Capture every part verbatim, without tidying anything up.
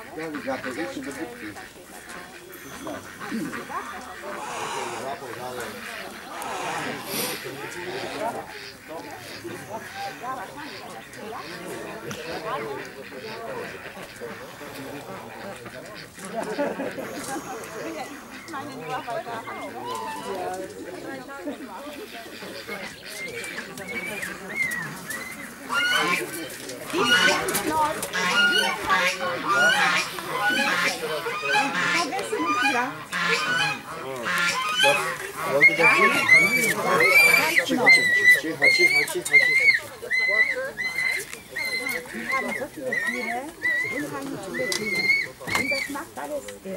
Cicho, cicho, cicho, cicho, cicho, cicho. Wir haben so viele Tiere, unheimlich viele Tiere. Und das macht alles er.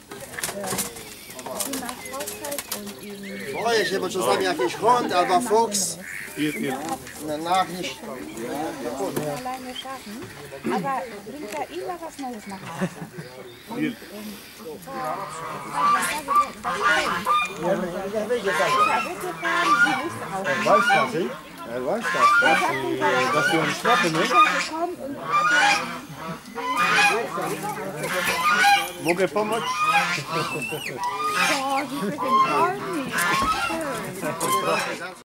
Die macht Haushalt und eben... Boję się, bo czasami jakiś hund albo fuchs nach nicht. alleine schaffen, aber bringt ja immer was Neues nach Hause. Und, ähm, Ja, wyjdzie tak. ja, bitte fahren, sie wusste auch nicht. Weiß das, nicht? Er weiß das. Er sagt uns aber, Dass wir uns schnappen, nicht? gekommen und hat Mogę pomóc? ja, sie für den Freund nicht. Schön.